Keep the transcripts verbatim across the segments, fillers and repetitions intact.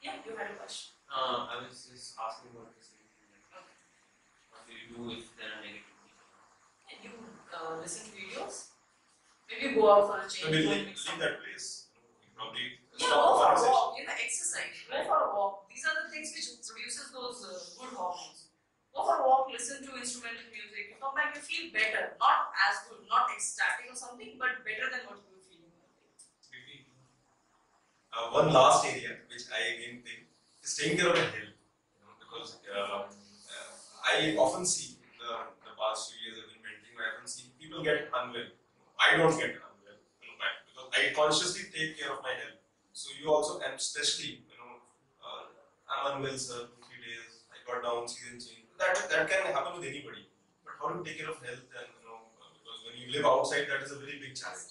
Yeah, you had a question. Uh, I was just asking about this. Okay. What do you do if there are negative people? Can you uh, listen to videos? Maybe go out for a change. So we leave, leave that place. Probably yeah, go for a walk. You know, exercise. Go for a walk. These are the things which produces those uh, good hormones. Go for a walk. Listen to instrumental music. You come back, you feel better. Not as good, not ecstatic or something, but better than what you were feeling. Maybe. Uh, one last area which I again think is taking care of the health. You know, because uh, uh, I often see in the, the past few years I've been mentoring, I often see people get unwell. I don't get unwell. Because I consciously take care of my health. So you also, and especially, you know, uh, I'm unwell, sir, two, three days, I got down, season change. That that can happen with anybody. But how do you take care of health? And you know, uh, because when you live outside, that is a very big challenge.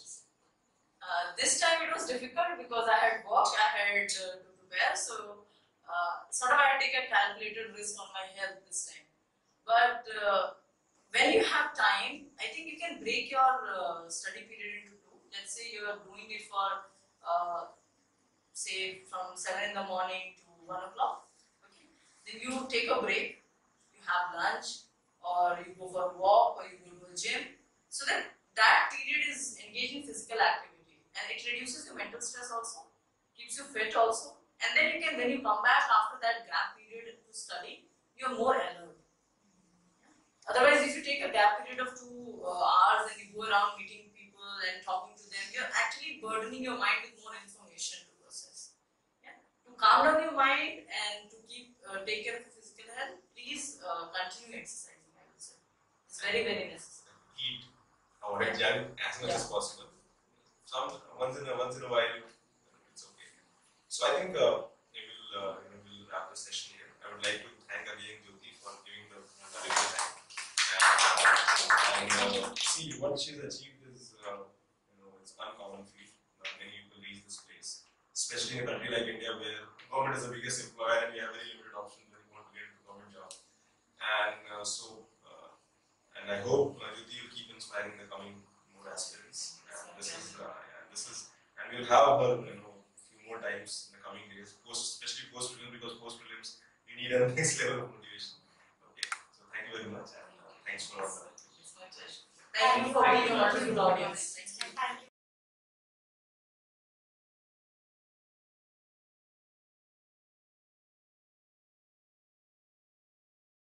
Uh, this time it was difficult because I had work, I had uh, to prepare, so uh, sort of I had to take a calculated risk on my health this time. But uh, when you have time, I think you can break your uh, study period into two. Let's say you are doing it for, uh, say, from seven in the morning to one o'clock. Okay. Then you take a break, you have lunch, or you go for a walk, or you go to a gym. So that that period is engaged in physical activity. And it reduces your mental stress also, keeps you fit also. And then you can, when you come back after that gap period to study, you're more alert. Otherwise, if you take a gap period of two uh, hours and you go around meeting people and talking to them, you're actually burdening your mind with more information to process. Yeah? To calm down your mind and to keep uh, take care of your physical health, please uh, continue exercising, I would say. It's very, very necessary. Eat, avoid junk as much yeah. as possible. Some once in a once in a while, it's okay. So I think uh, we will uh, you know, we'll wrap the session here. I would like to thank again Jyoti for giving the valuable time. And, and uh, see what she's achieved is uh, you know it's uncommon feat. Not many people reach this place, especially in a country like India where government is the biggest employer and we have very limited options when you want to get into a government job. And uh, so, uh, and I hope uh, Jyoti will keep inspiring the coming more aspirants. And this is, uh, yeah, this is, and we'll have her, you know, a few more times in the coming days, post, especially post prelims, because post prelims we need a next level of motivation. Okay, so thank you very much, and uh, thanks for all that. Thank you for being a wonderful audience.